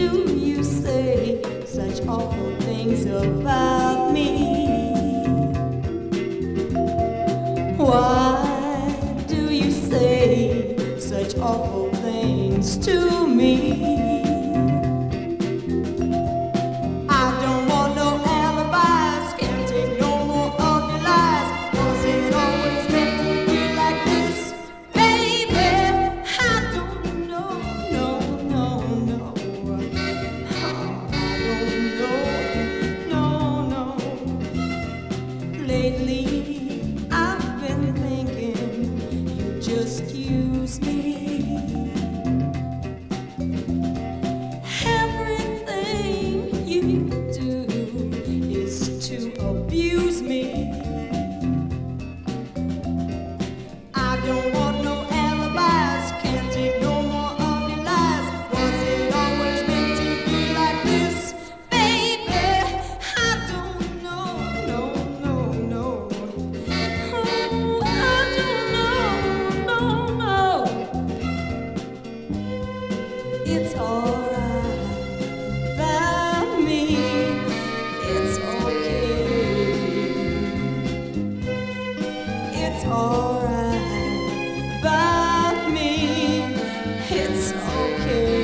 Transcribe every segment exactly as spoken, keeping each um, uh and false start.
do you say such awful things about me? Why do you say such awful things to me? I don't want no alibis, can't take no more of your lies. Was it always meant to be like this? Baby, I don't know, no, no, no. I don't know, no, no. Lately I've been thinking you just use me. Everything you do is to abuse me. I don't want no alibis, can't take no more of your lies. Was it always meant to be like this? Baby, I don't know, no, no, no. Oh, I don't know, no, no. It's alright by me, it's okay. It's alright by me, it's okay.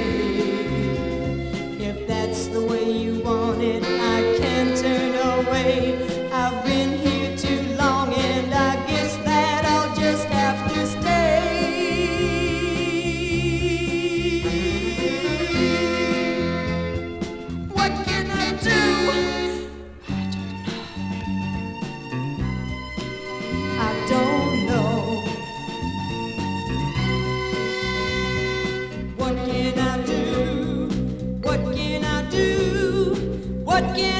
If that's the way you want it, I can't turn away. I've been here too long and I guess that I'll just have to stay. What can I do? I don't know. What can I do? What can I do? What can